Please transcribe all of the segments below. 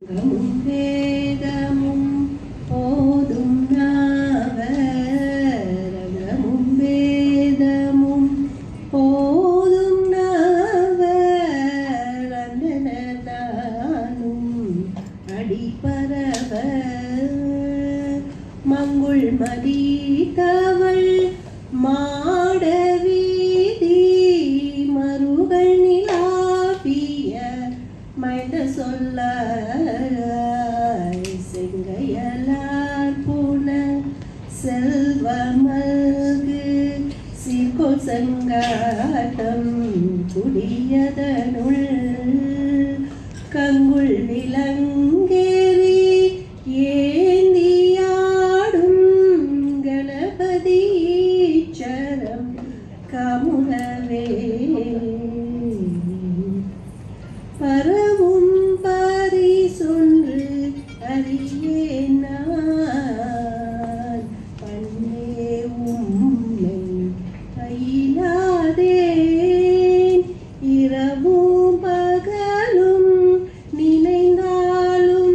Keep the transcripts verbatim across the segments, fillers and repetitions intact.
வேதமும் ஓதும் நாவரகமும் வேதமும் ஓதும் நாவரந்தனதானும் அடிபரவ மங்குள் மதித்தவள் மாடவீதி மருகள் நிலாவிய மைந்த சொல்ல செங்கையலார் பூன செல்வமல்கு சீர்கோள் செங்காட்டம் குடியதனுள் கங்குள் விலங்கேறி ஏந்தியாடும் கணபதி சரம் கமுகவே பரவும் பரிசொன்று அறியேன் நான் பண்ணே உம்மை பயிலாதேன் இரவும் பகலும் நினைந்தாலும்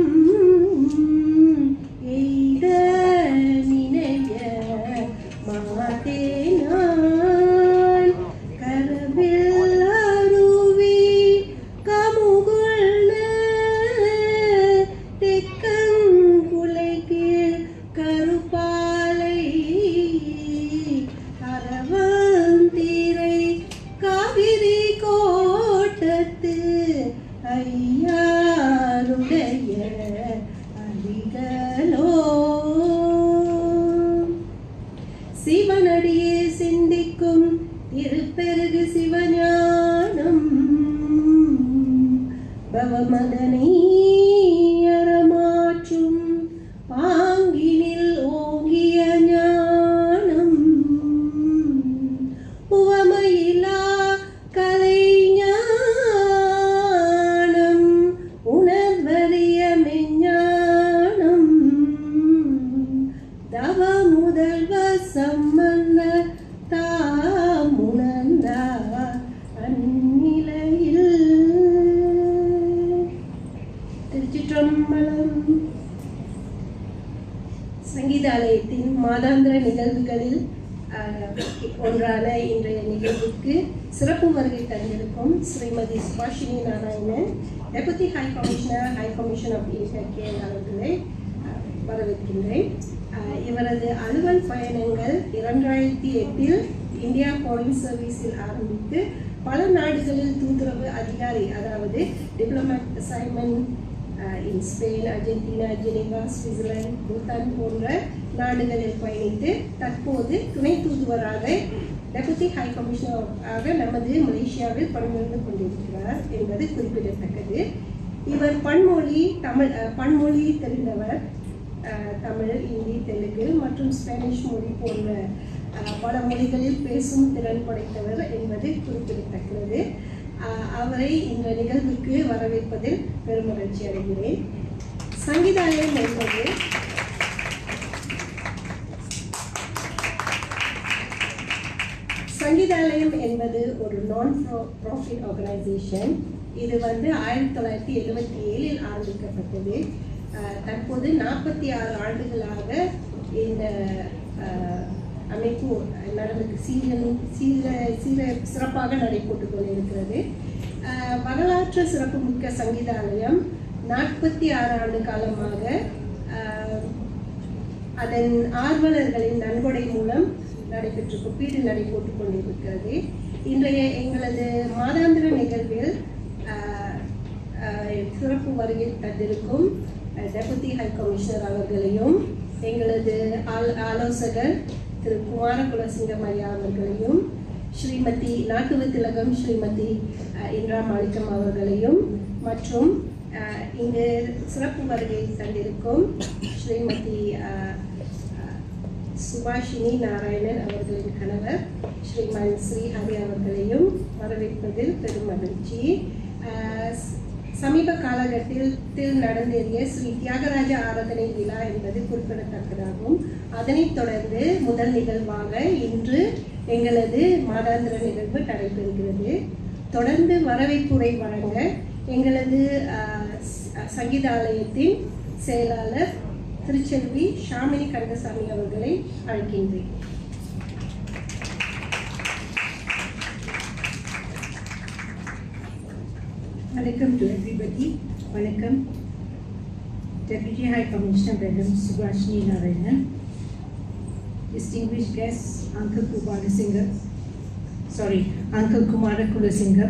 எய்த நினைய மாட்டேன் நான் கரவில் அருவி கமுகுள்ள தெக்கங்குலைக்கு கருப்பாலை அரவந்திரை காவிரி கோட்டத்து ஐயாருடைய அடிகளோ சிவனடியே சிந்திக்கும் திருப்பெருகு சிவஞானம் பவமதனை அறமாற்றும் பாங்கினில் ஓங்கிய ஞானம் உவமையிலா கலை ஞானம் உணர்வறிய மெஞ்ஞானம் தவ முதல்வ சம்பந்த தாமுணர்ந்த அந்நிலையில் திருச்சிற்றம்பலம். சங்கீதாலயத்தின் மாதாந்திர நிகழ்வுகளில் ஒன்றான இன்றைய நிகழ்வுக்கு சிறப்பு வருகை தந்திருக்கும் Shrimati Subhashini Narayanan, deputy high commissioner high commission of Indian Kerala அவர்களை வரவேற்கின்றேன். இவரது அலுவல் பயணங்கள் இரண்டாயிரத்தி எட்டில் இந்தியா ஃபாரின் சர்வீஸில் ஆரம்பித்து பல நாடுகளில் தூதுறவு அதிகாரி, அதாவது diplomat assignment in Spain, Argentina, Geneva, Switzerland, Bhutan போன்ற நாடுகளில் பயணித்து தற்போது துணை தூதுவராக டெபுட்டி ஹை கமிஷனராக நமது மலேசியாவில் பணிபுரிந்து கொண்டிருக்கிறார் என்பது குறிப்பிடத்தக்கது. இவர் பன்மொழி தமிழ் பன்மொழி தெரிந்தவர். தமிழ், இந்தி, தெலுங்கு மற்றும் ஸ்பானிஷ் மொழி போன்ற பல மொழிகளில் பேசும் திறன் படைத்தவர் என்பது குறிப்பிடத்தக்கது. அவரை இந்த நிகழ்வுக்கு வரவேற்பதில் பெருமகிழ்ச்சி அடைகிறேன். சங்கீதாலயம் என்பது சங்கீதாலயம் என்பது ஒரு நான் ப்ராஃபிட் ஆர்கனைசேஷன். இது வந்து ஆயிரத்தி தொள்ளாயிரத்தி எழுபத்தி ஏழில் ஆரம்பிக்கப்பட்டது. தற்போது நாற்பத்தி ஆறு ஆண்டுகளாக இந்த அமைப்பு நடந்து சீரனும் சீர சீர சிறப்பாக நடைபெற்று கொண்டிருக்கிறது. வரலாற்று சிறப்புமிக்க சங்கீதாலயம் நாற்பத்தி ஆறு ஆண்டு காலமாக அதன் ஆர்வலர்களின் நன்கொடை மூலம் நடைபெற்று ஒப்பீடு நடைபெற்று கொண்டிருக்கிறது. இன்றைய எங்களது மாதாந்திர நிகழ்வில் சிறப்பு வருகை தந்திருக்கும் டெபுட்டி ஹை கமிஷனர் அவர்களையும் எங்களது ஆலோசகர் திரு குமார குலசிங்கம் ஐயா அவர்களையும் ஸ்ரீமதி நாட்டுவ திலகம் ஸ்ரீமதி இந்திரா மாணிக்கம் அவர்களையும் மற்றும் இங்கு சிறப்பு வருகை தந்திருக்கும் ஸ்ரீமதி சுபாஷினி நாராயணன் அவர்களின் கணவர் ஸ்ரீமன் ஸ்ரீஹரி அவர்களையும் வரவேற்பதில் பெரும் மகிழ்ச்சி. சமீப காலகட்டத்தில் நடந்தேறிய ஸ்ரீ தியாகராஜ ஆராதனை விழா என்பது குறிப்பிடத்தக்கதாகும். அதனைத் தொடர்ந்து முதல் நிகழ்வாக இன்று எங்களது மாதாந்திர நிகழ்வு நடைபெறுகிறது. தொடர்ந்து வரவேற்புரை வழங்க எங்களது சங்கீதாலயத்தின் செயலாளர் திருச்செல்வி ஷாமினி கந்தசாமி அவர்களை அழைக்கின்றேன். Welcome to everybody. Welcome, Deputy High Commissioner Madam Subhashini Narayanan, distinguished guests Uncle Kumarakula, sorry, Uncle Kumarakula,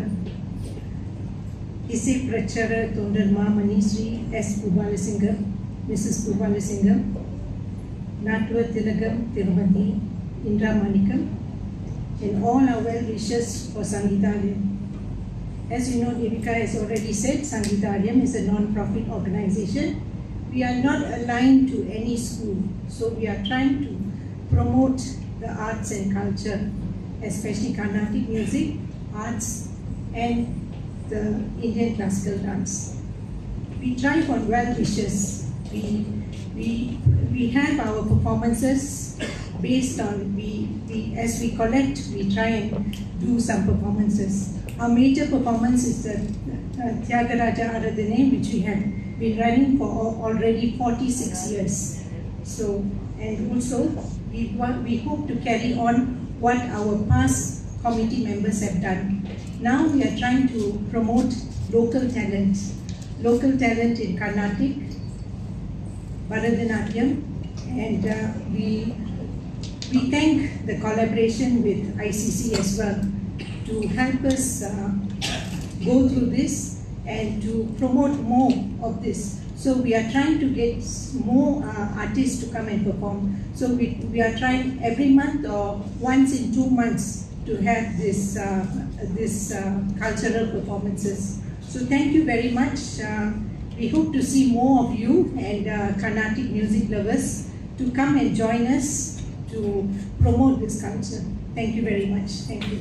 Isai Prachara Tondar Mamani Sri S. Kumarakula, Missus Kumarakula, Natwa Tilagam Tirumati, Indra Manikam, and all our well wishes for Sangeethalayam. As you know, Devika has already said, Sangeethalayam is a non-profit organization. We are not aligned to any school, so we are trying to promote the arts and culture, especially Carnatic music, arts, and the Indian classical dance. We try for well wishes. We, we, we have our performances based on, we, we, as we collect, we try and do some performances. Our major performance is the uh, Tyagaraja Aradhane, which we have been running for already forty-six years. So, and also we want, we hope to carry on what our past committee members have done. Now we are trying to promote local talent, local talent in Carnatic, Bharatanatyam, and uh, we we thank the collaboration with I C C as well to help us uh, go through this and to promote more of this. So we are trying to get more uh, artists to come and perform. So we, we are trying every month or once in two months to have this, uh, this uh, cultural performances. So thank you very much. Uh, we hope to see more of you and uh, Carnatic music lovers to come and join us to promote this culture. Thank you very much. Thank you.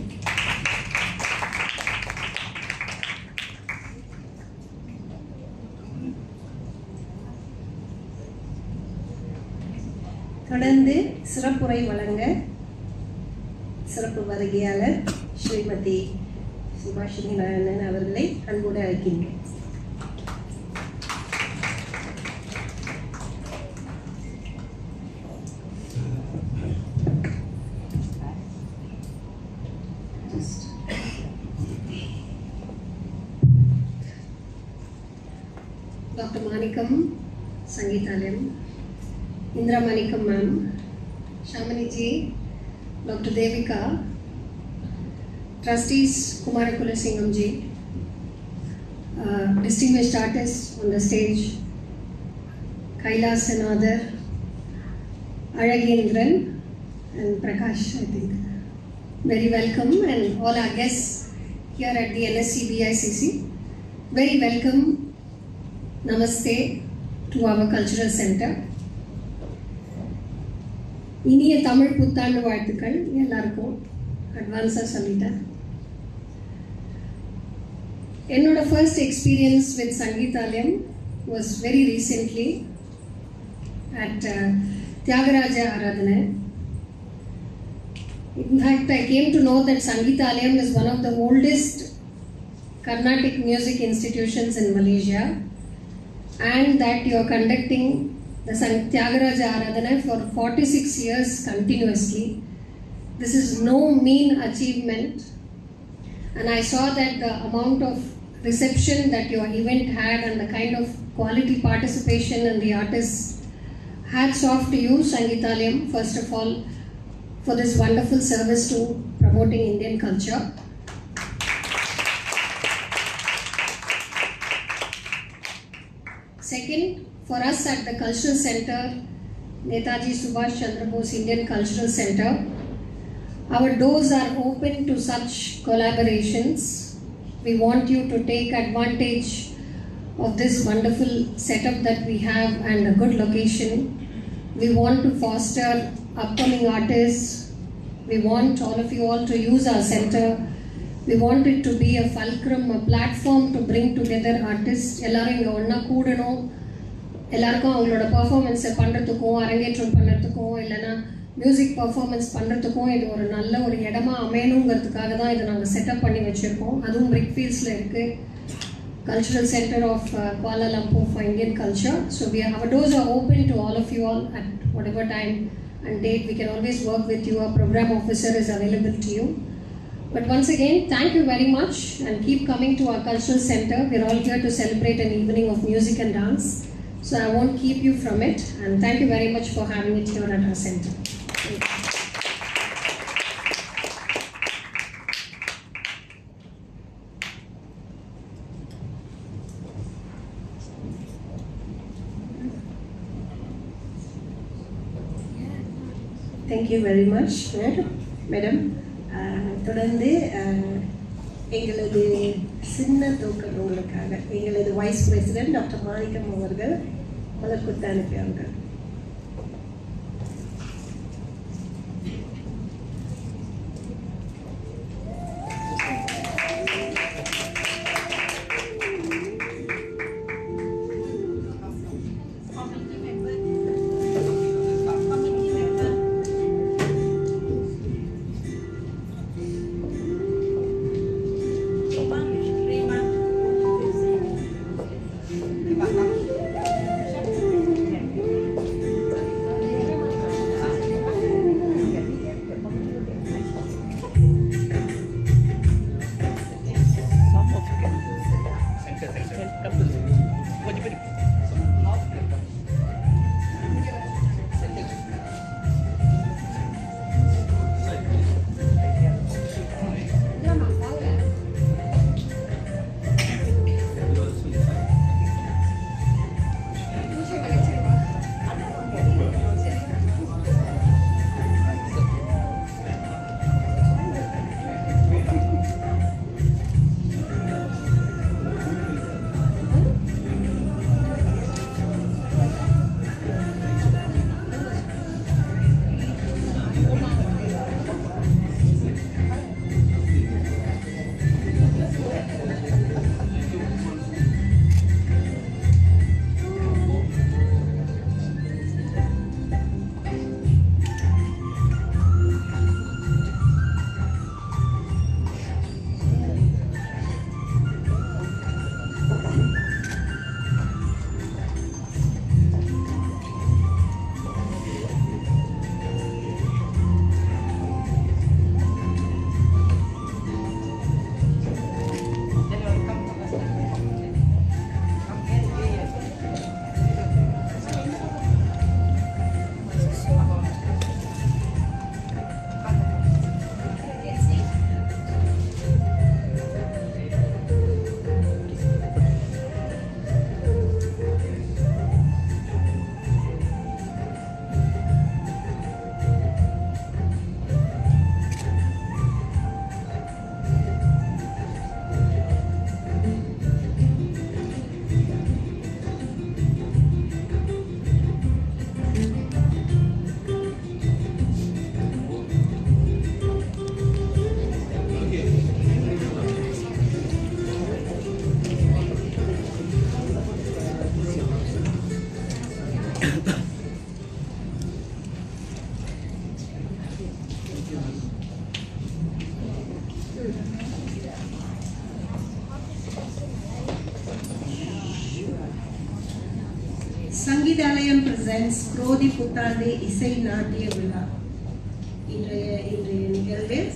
தொடர்ந்து சிறப்புரை வழங்க சிறப்பு வருகையாளர் ஸ்ரீமதி சுபாஷினி நாராயணன் அவர்களை அன்போடு அழைக்கின்றேன். Doctor Manickam Sangeethalayam, Indra Manikam ma'am, Shamini ji, Doctor Devika, Trustees Kumarakula Singham ji, uh, distinguished artists on the stage, Kailas and other, Aragendran and Prakash, I think. Very welcome, and all our guests here at the N S C B I C C. Very welcome, namaste to our cultural center. இனிய தமிழ் புத்தாண்டு வாழ்த்துக்கள் எல்லாருக்கும் அட்வான்ஸாக சொல்லிட்டேன். என்னோட first experience with Sangeethalayam was very recently at Thyagaraja Aradhana. In fact, I came to know that Sangeethalayam is one of the oldest Carnatic music institutions in Malaysia, and that you are conducting the Tyagaraja Aradhana for forty-six years continuously. This is no mean achievement, and I saw that the amount of reception that your event had and the kind of quality participation and the artists. Hats off to you, Sangeethalayam, first of all, for this wonderful service to promoting Indian culture. Second, for us at the Cultural Center, Netaji Subhash Chandra Bose Indian Cultural Center, our doors are open to such collaborations. We want you to take advantage of this wonderful setup that we have and a good location. We want to foster upcoming artists. We want all of you all to use our center. We want it to be a fulcrum, a platform to bring together artists. எல்லாரும் இங்கே ஒன்றா கூடணும், எல்லாருக்கும் அவங்களோட பர்ஃபார்மன்ஸை பண்ணுறதுக்கும் அரங்கேற்றம் பண்ணுறதுக்கும் இல்லைன்னா மியூசிக் பர்ஃபார்மன்ஸ் பண்ணுறதுக்கும் இது ஒரு நல்ல ஒரு இடமா அமையணுங்கிறதுக்காக தான் இதை நாங்கள் செட்டப் பண்ணி வச்சுருக்கோம். அதுவும் பிரிக் ஃபீல்ட்ஸில் இருக்குது. Cultural Center of uh, Kuala Lumpur for Indian Culture. So we have, our doors are open to all of you all at whatever time and date. We can always work with you. Our program officer is available to you. But once again, thank you very much and keep coming to our cultural center. We're all here to celebrate an evening of music and dance. So I won't keep you from it, and thank you very much for having it here at our center. Thank you. Thank you very much, Madam. தொடர்ந்து எங்களது சின்ன தோக்கம் உங்களுக்காக எங்களது vice president doctor மாணிக்கம் அவர்கள் மலர்கொத்து அனுப்பியார்கள். சங்கீதாலயம் presence குரோதி புத்தாண்டு இசை நாட்டிய விழா. இன்றைய இன்றைய நிகழ்வில்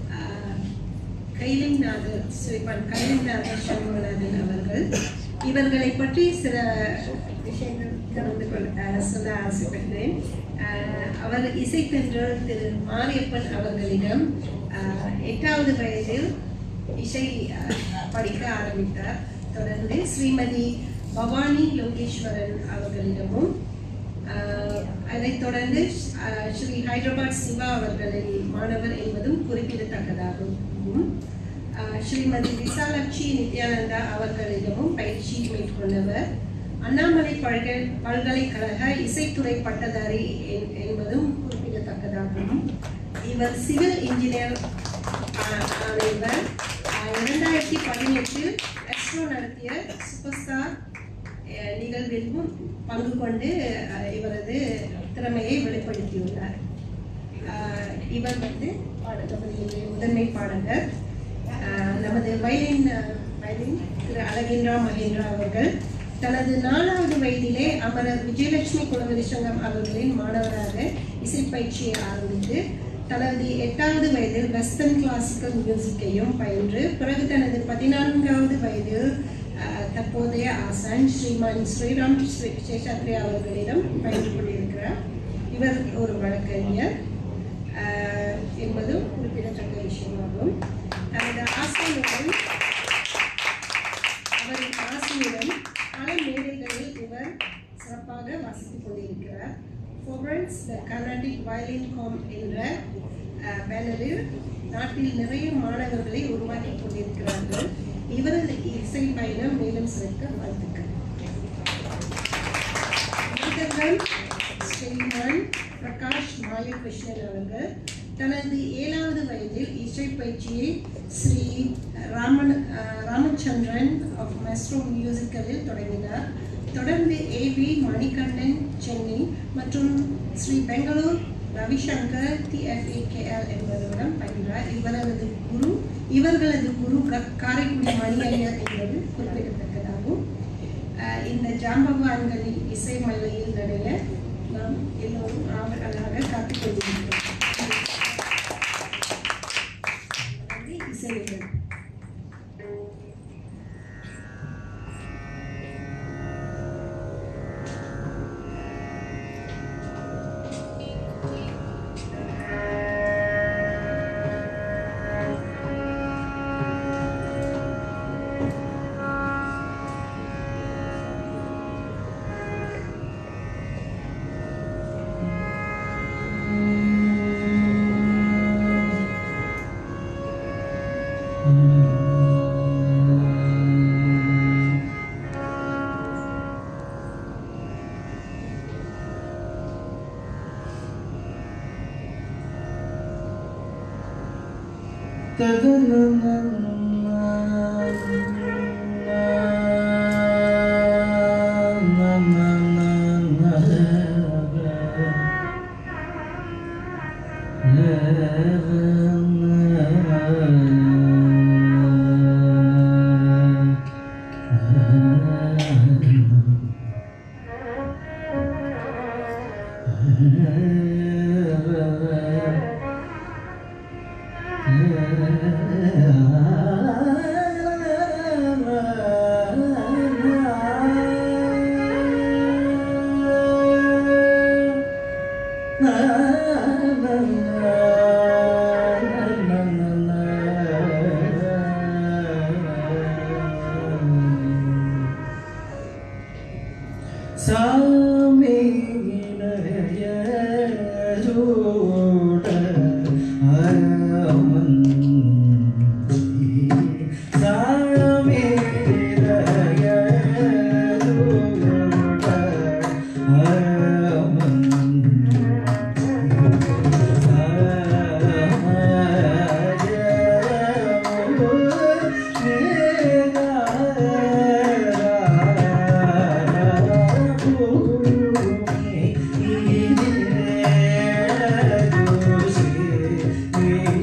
கைலிங்நாதர் ஸ்ரீமான் கைலிங்நாதர் சண்முகநாதன் அவர்கள் இவர்களை பற்றி சில விஷயங்கள் கலந்து கொள்ள சொல்ல ஆசைப்படுகிறேன். அவர் இசைத்தென்றல் திரு மாரியப்பன் அவர்களிடம் எட்டாவது வயதில் இசை படிக்க ஆரம்பித்தார். தொடர்ந்து ஸ்ரீமதி பவானி லோகேஸ்வரன் அவர்களிடமும் அதைத் தொடர்ந்து ஸ்ரீ ஹைதராபாத் சிவா அவர்களின் மாணவர் என்பதும் குறிப்பிடத்தக்கதாகும். ஸ்ரீமதி விசாலாட்சி நித்யானந்தா அவர்களிடமும் பயிற்சி மேற்கொண்டவர். அண்ணாமலை பல்கலை பல்கலைக்கழக இசைத்துறை பட்டதாரி என்பதும் குறிப்பிடத்தக்கதாகும். இவர் சிவில் இன்ஜினியர் ஆனவர். இரண்டாயிரத்தி பதினெட்டில் எஸ்ரோ நடத்திய சூப்பர் ஸ்டார் நிகழ்விலும் பங்கு கொண்டு இவரது திறமையை வெளிப்படுத்தியுள்ளார். இவர் வந்து பாடகர் முதன்மை பாடகர். நமது வயலின் திரு அழகின்றா மகேந்திரா அவர்கள் தனது நாலாவது வயதிலே அமரர் விஜயலட்சுமி குலவரி சங்கம் அவர்களின் மாணவராக இசைப்பயிற்சியை ஆரம்பித்து தனது எட்டாவது வயதில் வெஸ்டர்ன் கிளாசிக்கல் மியூசிக்கையும் பயின்று பிறகு தனது பதினான்காவது வயதில் தற்போதைய ஆசான் ஸ்ரீமான் ஸ்ரீராம் சேஷாத்ரி அவர்களிடம் பயின்று கொண்டிருக்கிறார். இவர் ஒரு வழக்கறிஞர் என்பதும் குறிப்பிடத்தக்க விஷயமாகும். தனது ஆசிரியருடன் அவரின் ஆசிரியருடன் பல மேடைகளில் இவர் சிறப்பாக வாசித்துக் கொண்டிருக்கிறார். ஃபோரன்ஸ் த கர்நாடிக் வயலின் காம் என்ற பேனரில் நாட்டில் நிறைய மாணவர்களை உருவாக்கி கொண்டிருக்கிறார்கள். இவரது இசை பயணம் மேலும் சிறக்க வாழ்த்துக்கள். ஸ்ரீமான் பிரகாஷ் மாயகிருஷ்ணன் அவர்கள் தனது ஏழாவது வயதில் இசை பயிற்சியை ஸ்ரீ ராமன் ராமச்சந்திரன் ஆஃப் மெஸ்ட்ரோ மியூசிக்கலில் தொடங்கினார். தொடர்ந்து ஏ வி மணிகண்டன் சென்னை மற்றும் Shri Bangalore Ravishankar D F A K L என்பவரிடம் பயின்றார். இவரது குரு இவர்களது குரு காரைக்குடி மணி ஐயர் என்பது குறிப்பிடத்தக்கதாகும். இந்த ஜாம்பவான்களின் இசை மலையில் நடைய நாம் எல்லோரும் ஆவலாக காத்துக் கொண்டிருக்கிறோம். இசைகள் We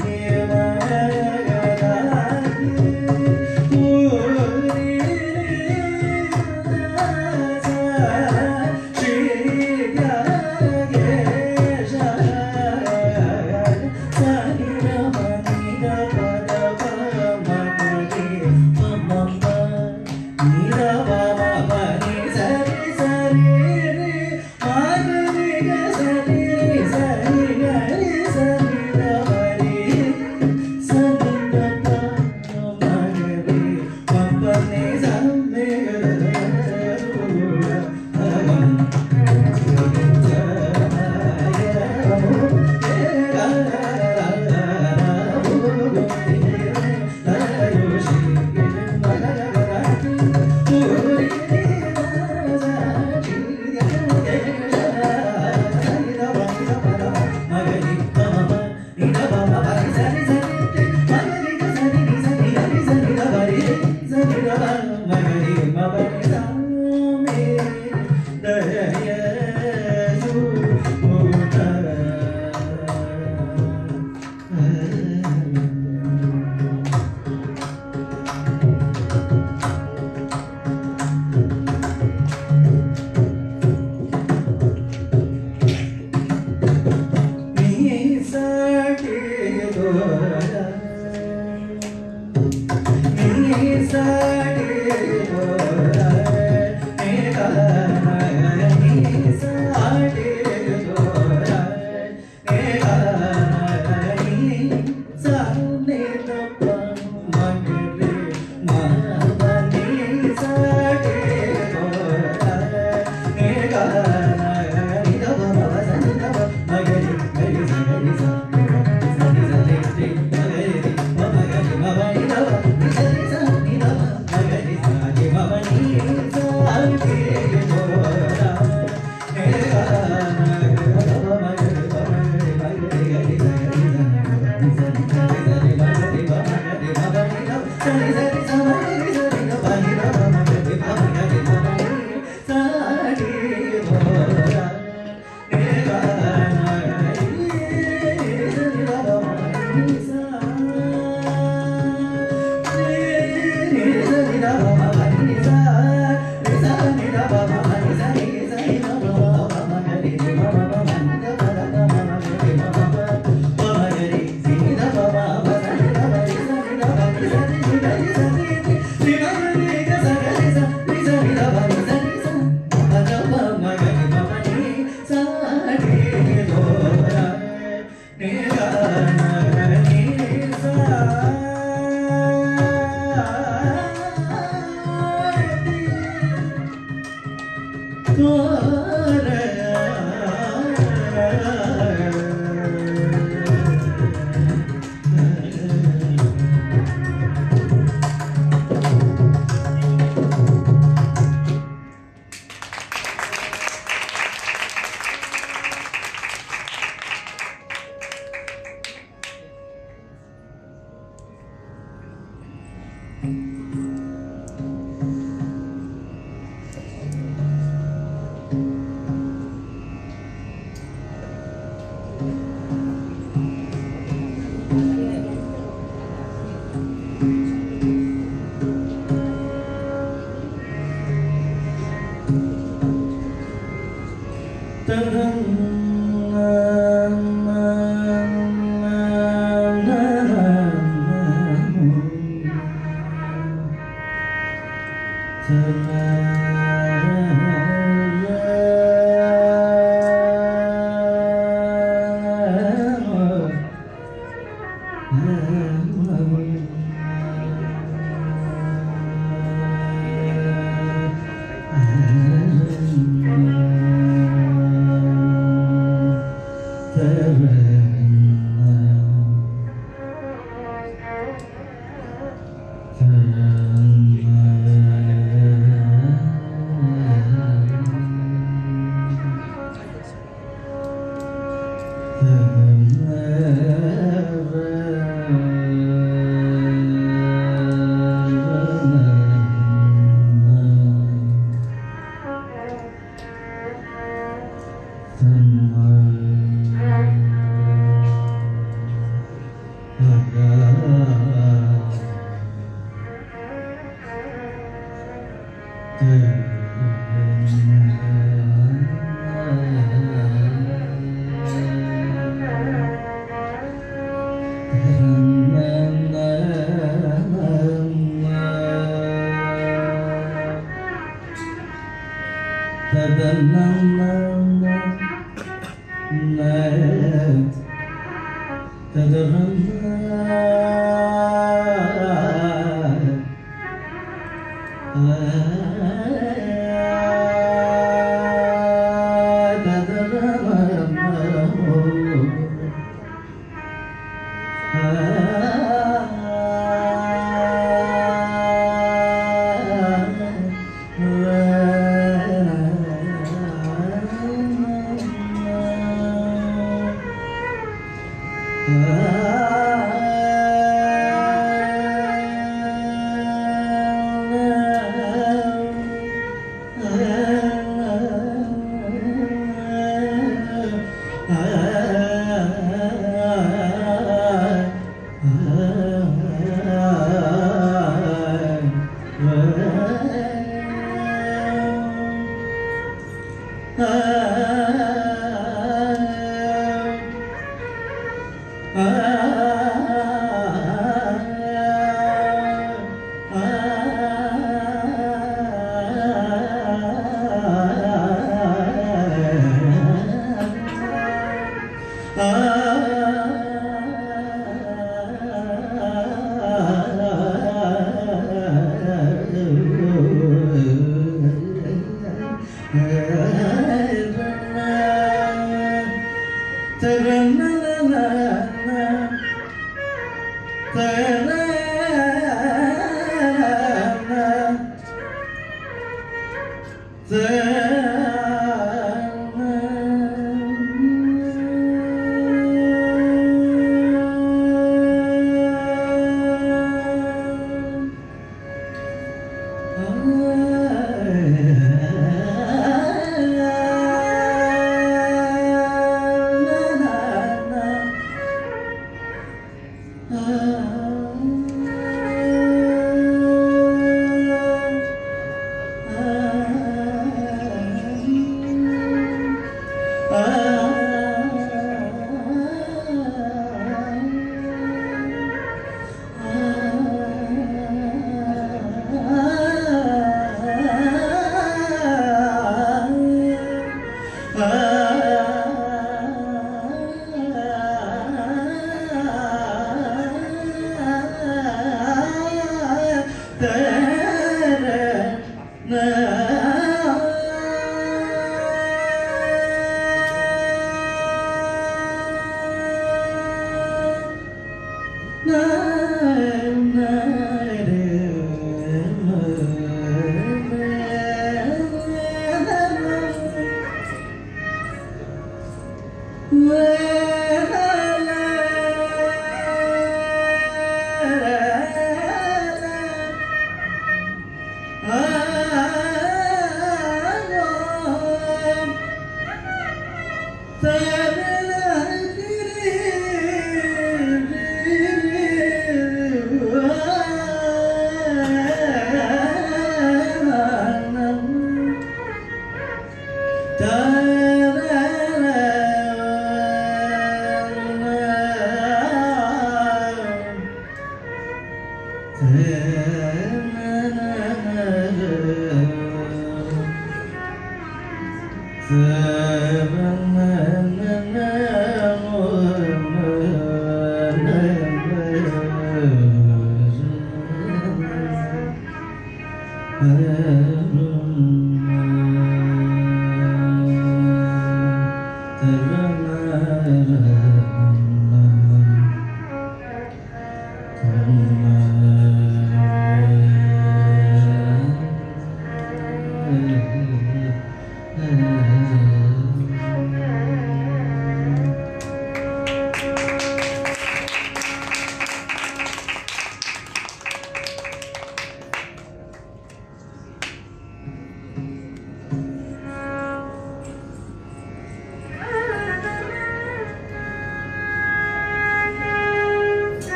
na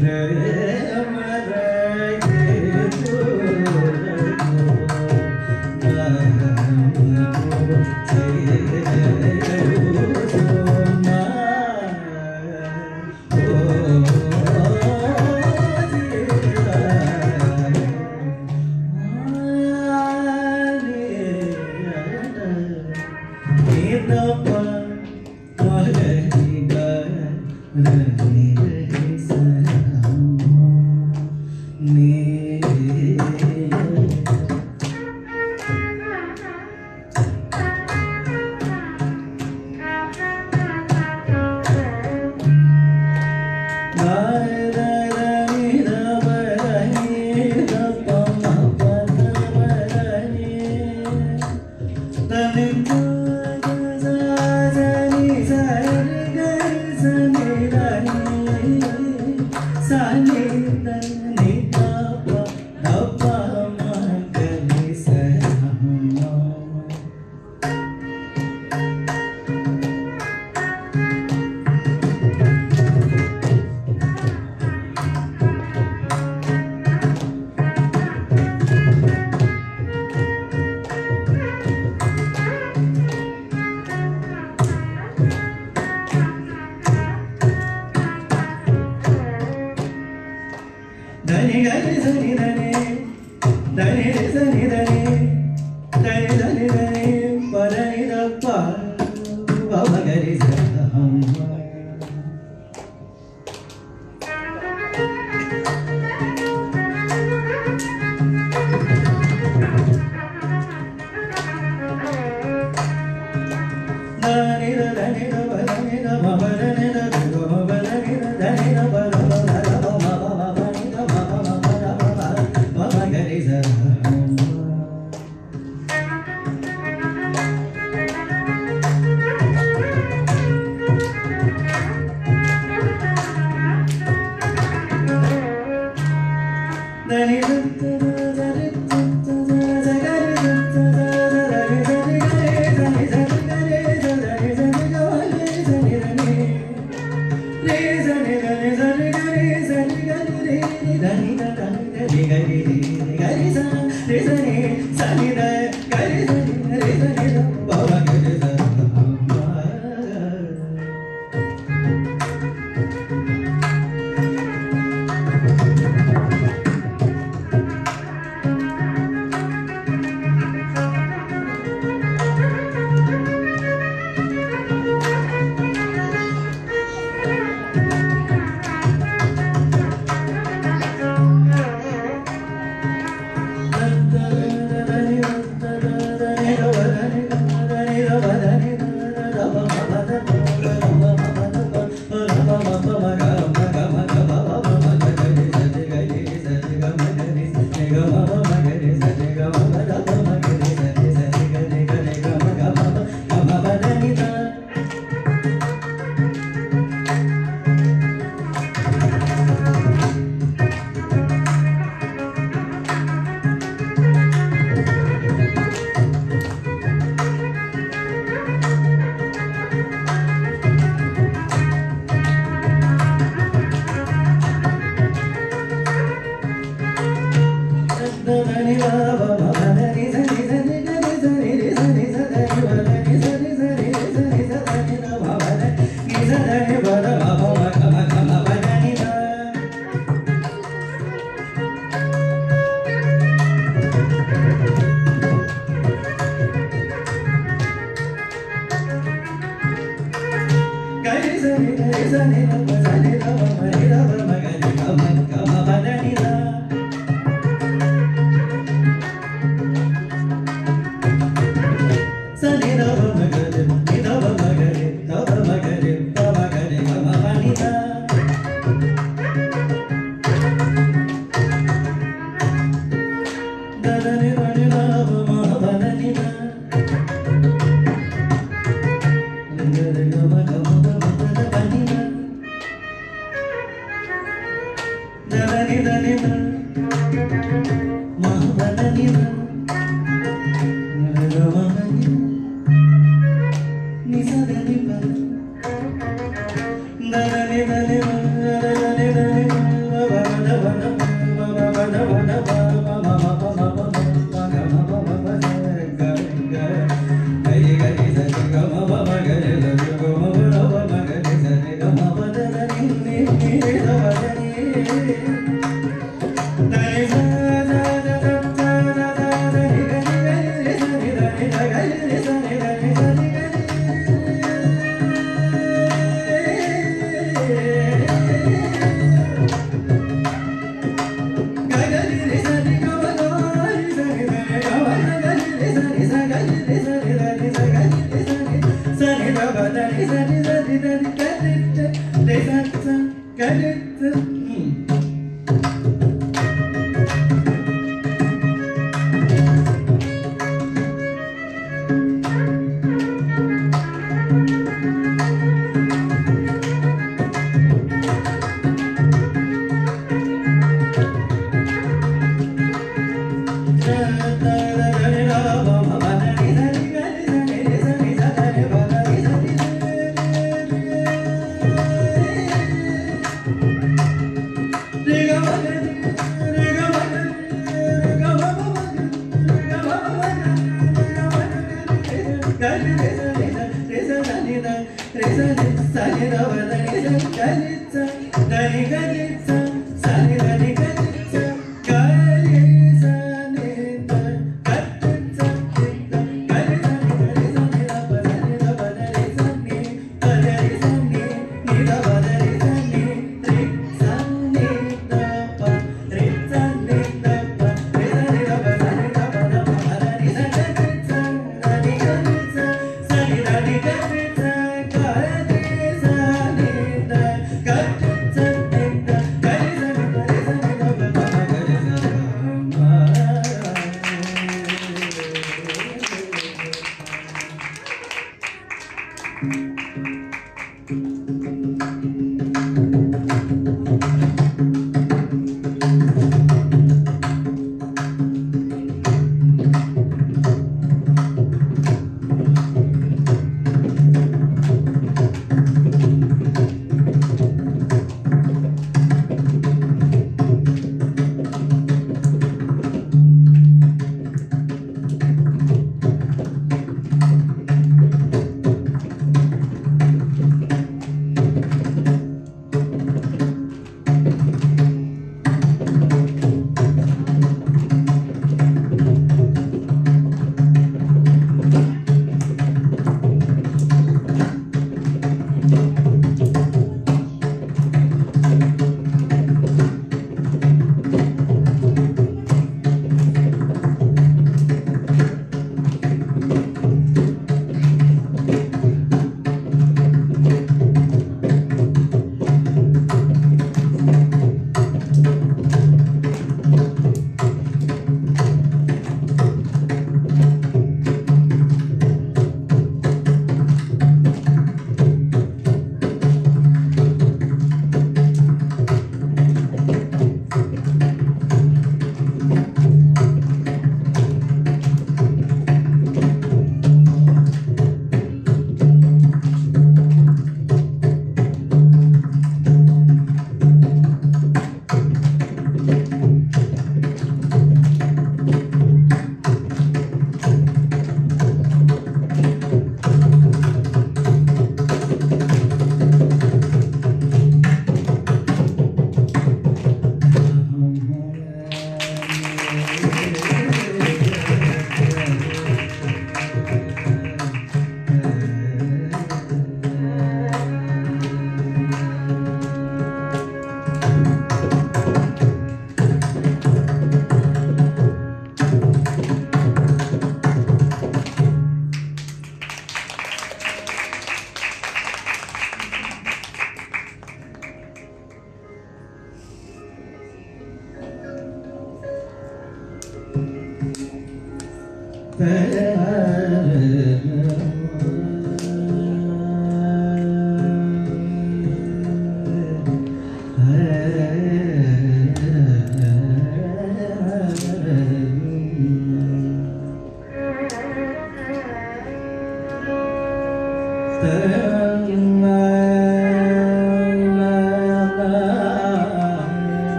Da da da da da da da da da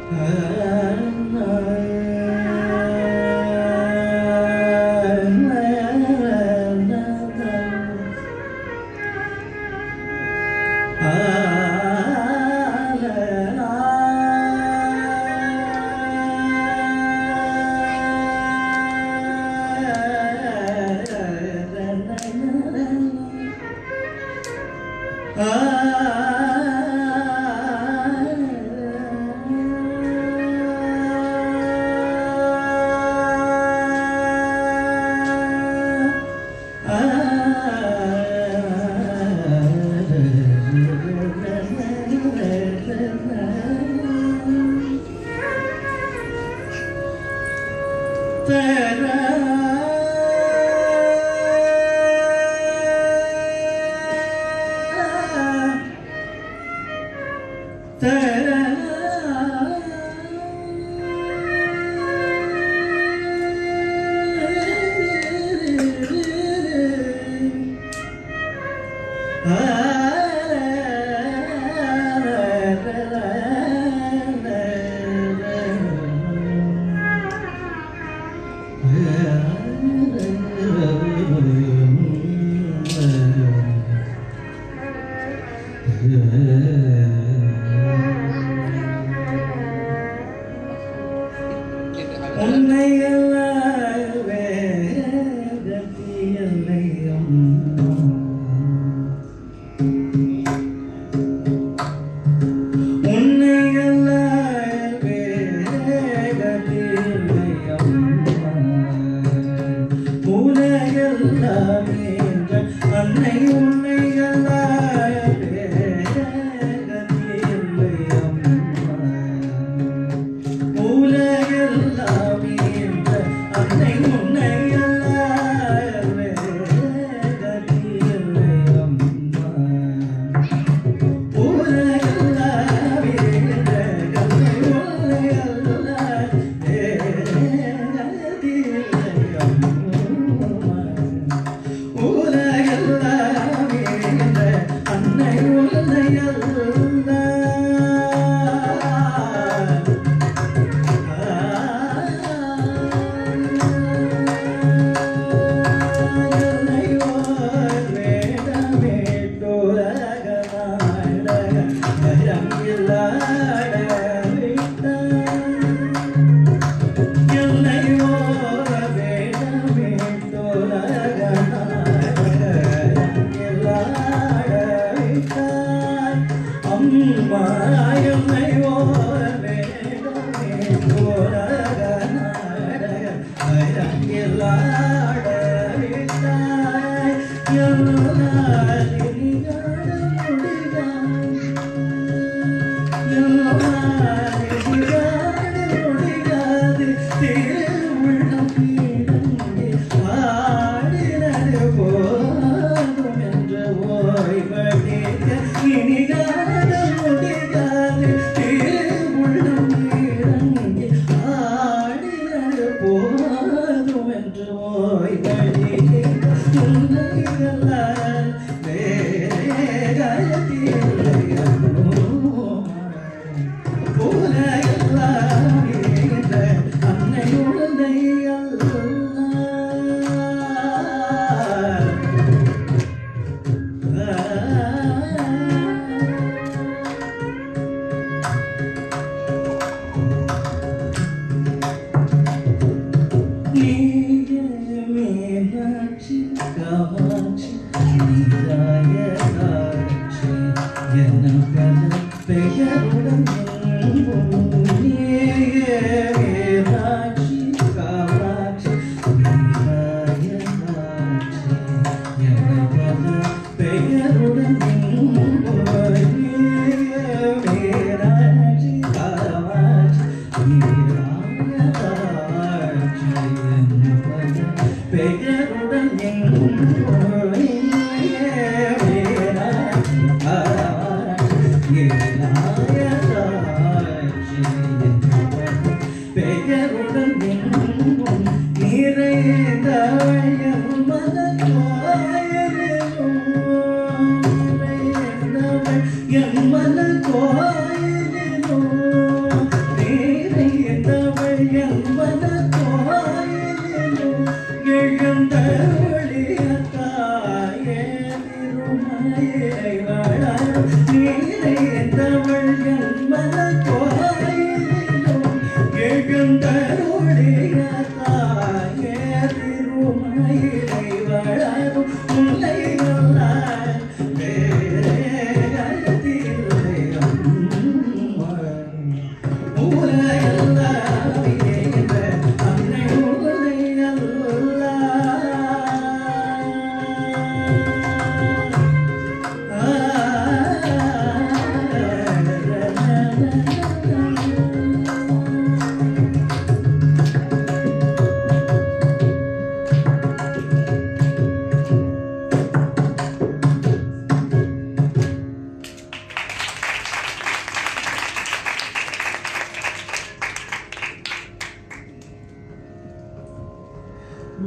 உலகெல்லாம்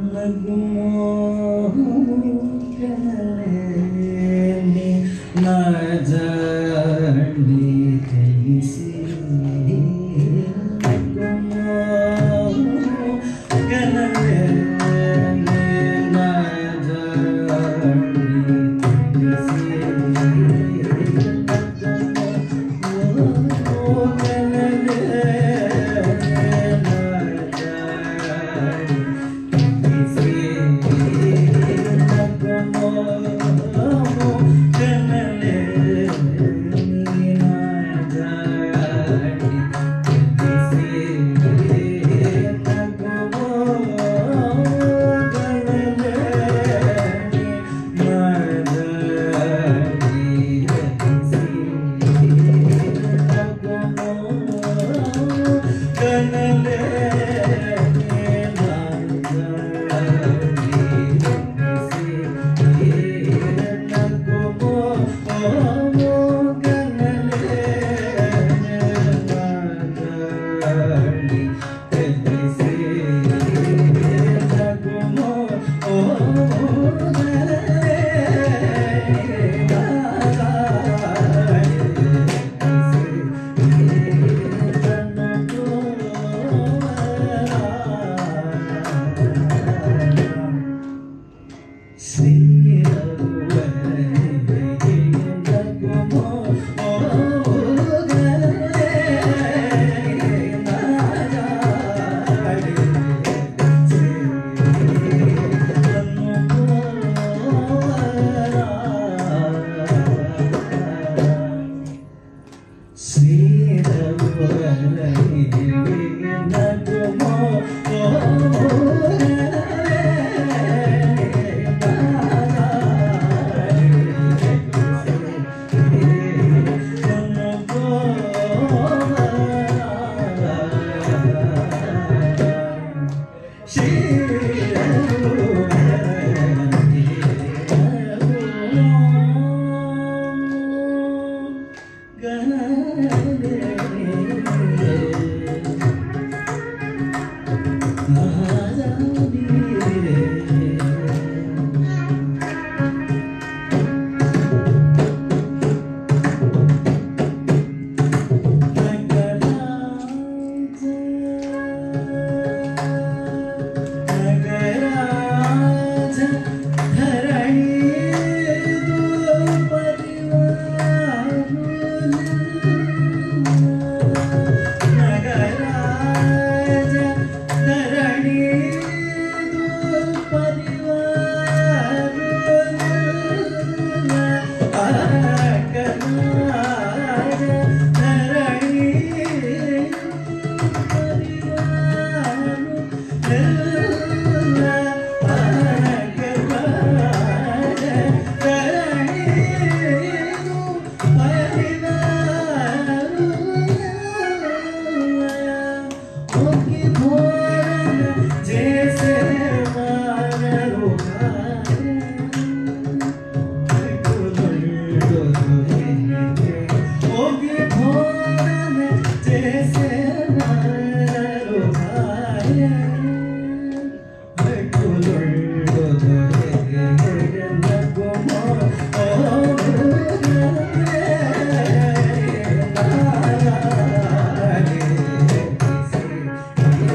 Thank you.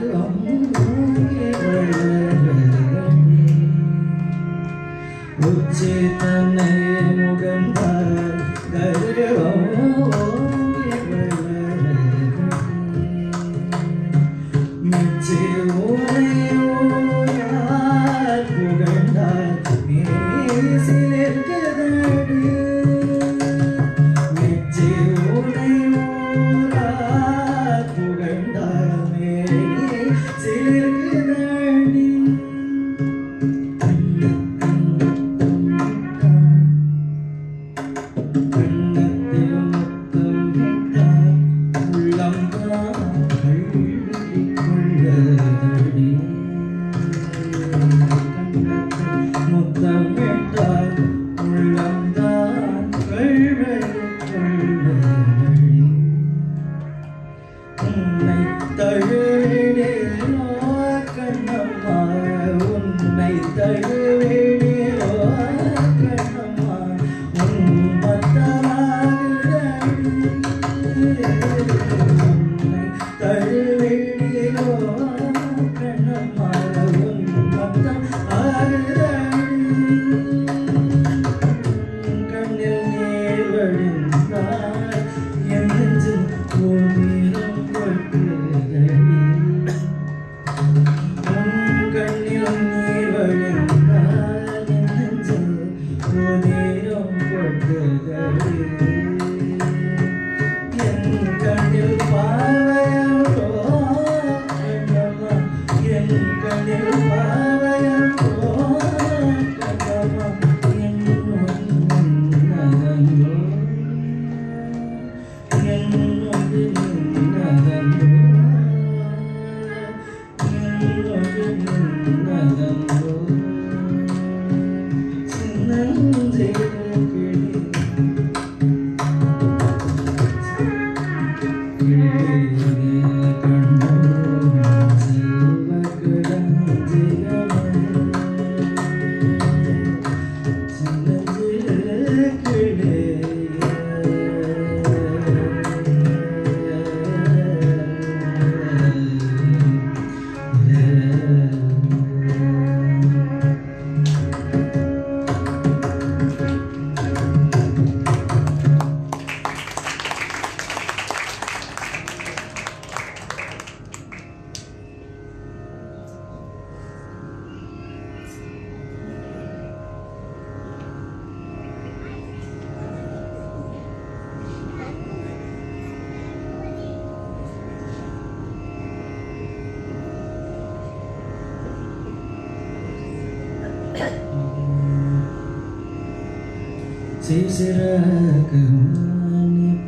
Sisirakamani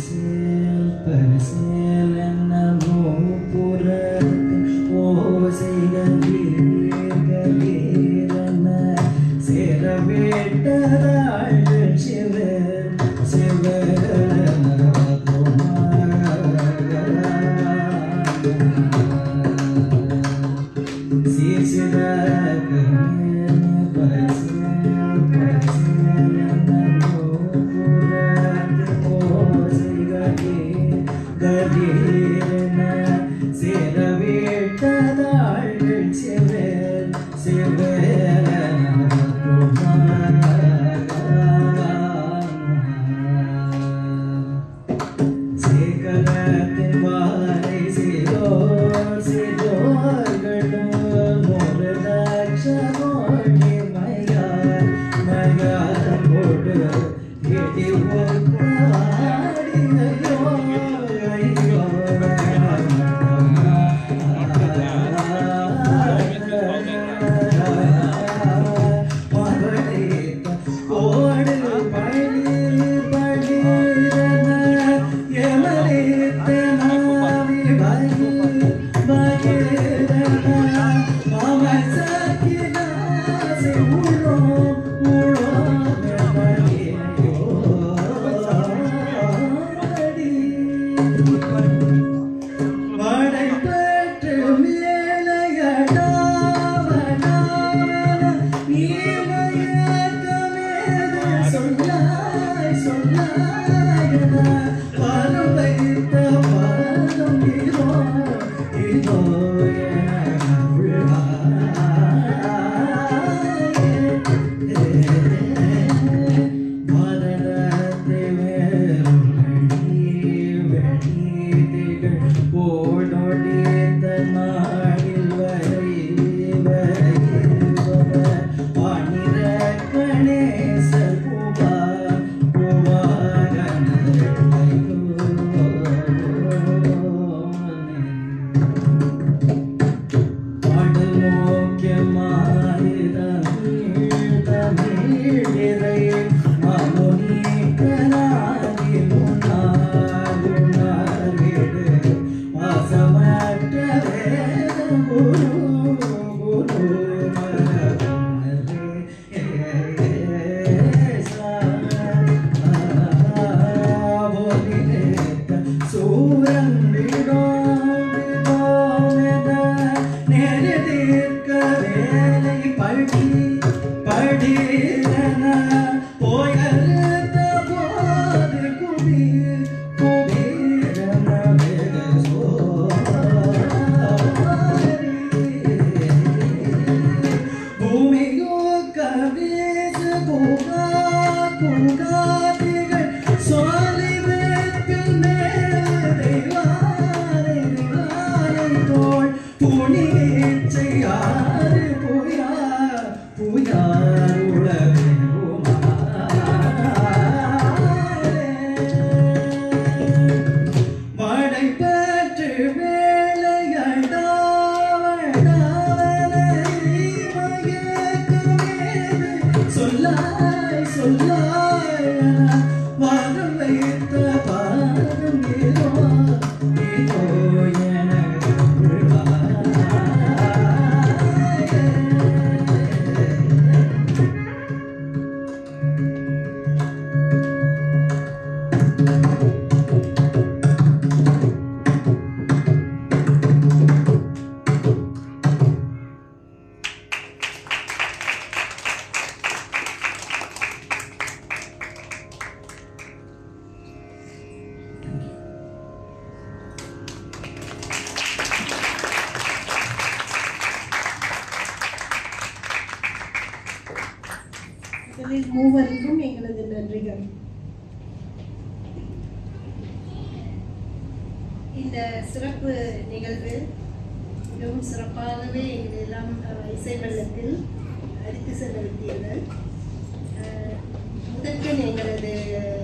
parsel parsel namo purat o sigalir galirana seravetadal shiva shiva Sisirakamani parsel parsel Gadi படி படிதன போயருத்த போது குடி குடிரன வேதசோ பூமியோ கவிஸ் பூகா பூகாதிகள் சோலிவத்தில் மேலே வாரை வாரை தோள் புனிச்சை யாரு புயா புயா வடை பெற்று சொல்லாய் சொல்லாய் வாதம் வைத்த பாதம் ஏதோ ஏதோ எனக்கு மூவருக்கும் எங்களது நன்றிகள். இந்த சிறப்பு நிகழ்வு மிகவும் சிறப்பாகவே எங்கள் எல்லாம் இசை வெள்ளத்தில் அடித்து செலுத்தியது. முதற்கன் எங்களது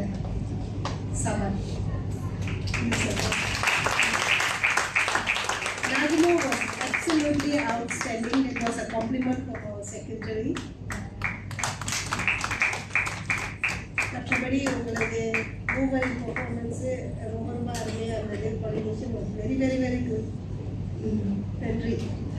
சமன் Nagino was absolutely outstanding. It was a compliment from our secretary. மற்றபடி உங்களது மூவரின் பெர்ஃபார்மன்ஸு ரொம்ப ரொம்ப அருமையாக இருந்தது. Coordination was very very very good. நன்றி.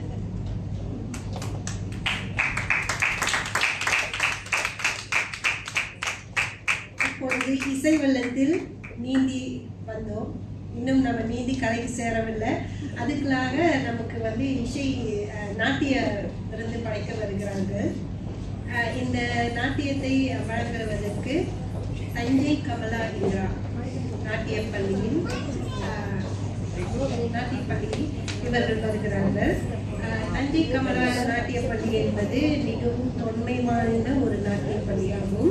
இப்பொழுது இசை வெள்ளத்தில் நீந்தி வந்தோம். இன்னும் நம்ம நீந்தி கரைக்கு சேரவில்லை. அதுக்குள்ளாக நமக்கு வந்து இசை நாட்டிய விருந்து படைக்க வருகிறார்கள். இந்த நாட்டியத்தை வழங்குவதற்கு தஞ்சை கமலா இந்திரா நாட்டிய பள்ளியின் நாட்டிய பள்ளி இவர்கள் வருகிறார்கள். தஞ்சை கமலா நாட்டிய பள்ளி என்பது மிகவும் தொன்மை வாய்ந்த ஒரு நாட்டிய பள்ளியாகும்.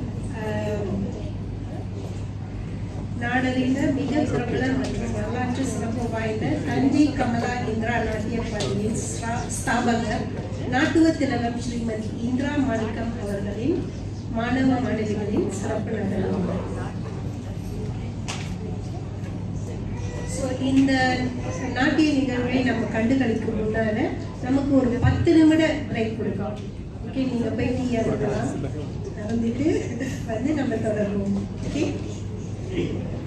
நாடறிந்த மிக பிரபல மற்றும் வரலாற்று சிறப்பு வாய்ந்த தஞ்சை கமலா இந்திரா நாட்டிய பள்ளியின் ஸ்தாபகர் நாட்டுவ திலகம் ஸ்ரீமதி இந்திரா மாணிக்கம் அவர்களின் மாணவ மாணவிகளின் சிறப்பு நடனம். ஸோ இந்த நாட்டிய நிகழ்வை நம்ம கண்டுகளிக்கும் முன்னால நமக்கு ஒரு பத்து நிமிட பிரேக் கொடுக்கும். ஓகே, நீங்கள் போய் டீ அருந்தலாம், அருந்திட்டு வந்து நம்ம தொடருவோம். ஓகே.